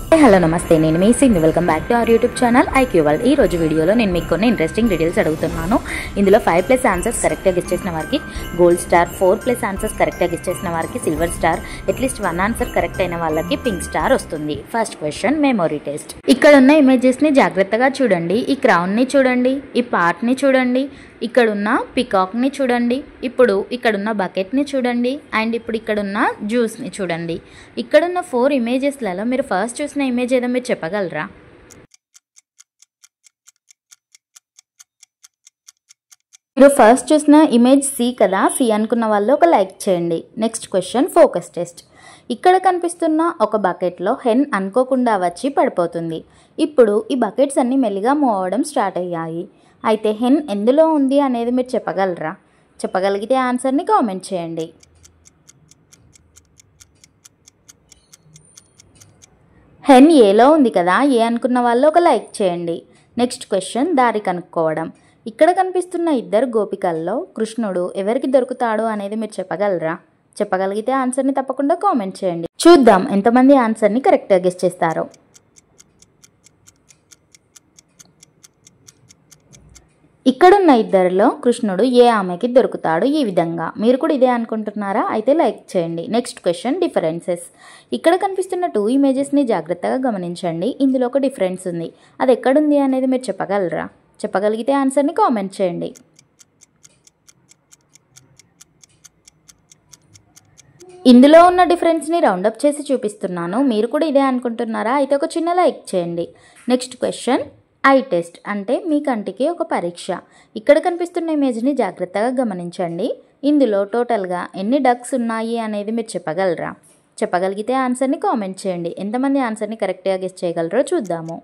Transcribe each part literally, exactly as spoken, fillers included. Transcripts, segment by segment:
Hello నమస్తే, నేను మీ Singh. Welcome back to our YouTube channel IQ world. ఈ రోజు వీడియోలో నేను మీకు కొన్ని ఇంట్రెస్టింగ్ డీటెయిల్స్ అడుగుతున్నాను. ఇందులో ఫైవ్ ప్లస్ ఆన్సర్స్ కరెక్ట్గా గెస్ చేసిన వారికి gold star, four plus answers కరెక్ట్గా గెస్ చేసిన వారికి silver star, atleast one answer correct అయిన వాళ్ళకి పింక్ స్టార్ వస్తుంది. First question, memory test. ఇక్కడ ఉన్న ఇమేజెస్ ని జాగ్రత్తగా చూడండి. ఈ క్రౌన్ ని చూడండి, ఈ పార్ట్ ని చూడండి, ఇక్కడున్న పికాక్ని చూడండి, ఇప్పుడు ఇక్కడున్న బకెట్ని చూడండి, అండ్ ఇప్పుడు ఇక్కడున్న జ్యూస్ని చూడండి. ఇక్కడున్న ఫోర్ ఇమేజెస్లలో మీరు ఫస్ట్ చూసిన ఇమేజ్ ఏదో మీరు చెప్పగలరా? మీరు ఫస్ట్ చూసిన ఇమేజ్ సి కదా, సి అనుకున్న వాళ్ళు ఒక లైక్ చేయండి. Next question, focus test. ఇక్కడ కనిపిస్తున్న ఒక బకెట్లో హెన్ అనుకోకుండా వచ్చి పడిపోతుంది. ఇప్పుడు ఈ బకెట్స్ అన్నీ మెల్లిగా మూవ్ అవ్వడం స్టార్ట్ అయ్యాయి. అయితే హెన్ ఎందులో ఉంది అనేది మీరు చెప్పగలరా? చెప్పగలిగితే ఆన్సర్ని కామెంట్ చేయండి. హెన్ ఏలో ఉంది కదా, ఏ అనుకున్న వాళ్ళు ఒక లైక్ చేయండి. నెక్స్ట్ క్వశ్చన్, దారి కనుక్కోవడం. ఇక్కడ కనిపిస్తున్న ఇద్దరు గోపికల్లో కృష్ణుడు ఎవరికి దొరుకుతాడు అనేది మీరు చెప్పగలరా? చెప్పగలిగితే ఆన్సర్ని తప్పకుండా కామెంట్ చేయండి. చూద్దాం ఎంతమంది ఆన్సర్ని కరెక్ట్గా గెస్ చేస్తారో. ఇక్కడున్న ఇద్దరిలో కృష్ణుడు ఏ ఆమెకి దొరుకుతాడు? ఈ విధంగా. మీరు కూడా ఇదే అనుకుంటున్నారా? అయితే లైక్ చేయండి. Next question, differences. ఇక్కడ కనిపిస్తున్న టూ ఇమేజెస్ని జాగ్రత్తగా గమనించండి. ఇందులో ఒక డిఫరెన్స్ ఉంది. అది ఎక్కడుంది అనేది మీరు చెప్పగలరా? చెప్పగలిగితే ఆన్సర్ని కామెంట్ చేయండి. ఇందులో ఉన్న డిఫరెన్స్ని రౌండప్ చేసి చూపిస్తున్నాను. మీరు కూడా ఇదే అనుకుంటున్నారా? అయితే ఒక చిన్న లైక్ చేయండి. Next question, eye test. అంటే మీ కంటికి ఒక పరీక్ష. ఇక్కడ కనిపిస్తున్న ఇమేజ్ని జాగ్రత్తగా గమనించండి. ఇందులో టోటల్గా ఎన్ని డక్స్ ఉన్నాయి అనేది మీరు చెప్పగలరా? చెప్పగలిగితే ఆన్సర్ని కామెంట్ చేయండి. ఎంతమంది ఆన్సర్ని కరెక్ట్గా గెస్ చేయగలరో చూద్దాము.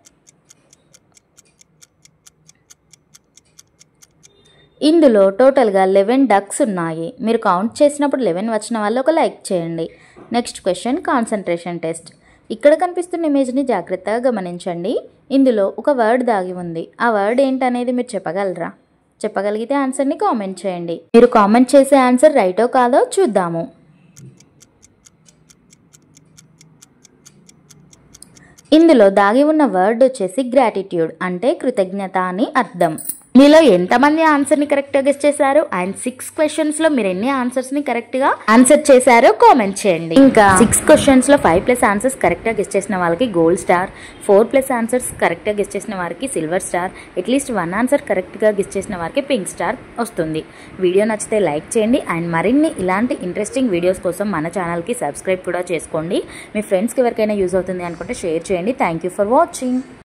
ఇందులో టోటల్గా లెవెన్ డక్స్ ఉన్నాయి. మీరు కౌంట్ చేసినప్పుడు లెవెన్ వచ్చిన వాళ్ళు ఒక లైక్ చేయండి. Next question, concentration test. ఇక్కడ కనిపిస్తున్న ఇమేజ్ని జాగ్రత్తగా గమనించండి. ఇందులో ఒక వర్డ్ దాగి ఉంది. ఆ వర్డ్ ఏంటనేది మీరు చెప్పగలరా? చెప్పగలిగితే ఆన్సర్ని కామెంట్ చేయండి. మీరు కామెంట్ చేసే ఆన్సర్ రైటో కాదో చూద్దాము. ఇందులో దాగి ఉన్న వర్డ్ వచ్చేసి గ్రాటిట్యూడ్, అంటే కృతజ్ఞత అని అర్థం. మీలో ఎంతమంది ఆన్సర్ని కరెక్ట్గా గెస్ చేశారు? అండ్ సిక్స్ క్వశ్చన్స్లో మీరు ఎన్ని ఆన్సర్స్ని కరెక్ట్గా ఆన్సర్ చేశారో కామెంట్ చేయండి. ఇంకా సిక్స్ క్వశ్చన్స్లో ఫైవ్ ప్లస్ ఆన్సర్స్ కరెక్ట్గా గెస్ చేసిన వాళ్ళకి gold star, four plus answers కరెక్ట్గా గెస్ చేసిన వారికి silver star, atleast one answer కరెక్ట్గా గెస్ చేసిన వారికి పింక్ స్టార్ వస్తుంది. వీడియో నచ్చితే లైక్ చేయండి. అండ్ మరిన్ని ఇలాంటి ఇంట్రెస్టింగ్ వీడియోస్ కోసం మన ఛానల్కి సబ్స్క్రైబ్ కూడా చేసుకోండి. మీ ఫ్రెండ్స్కి ఎవరికైనా యూజ్ అవుతుంది అనుకుంటే షేర్ చేయండి. Thank you for watching.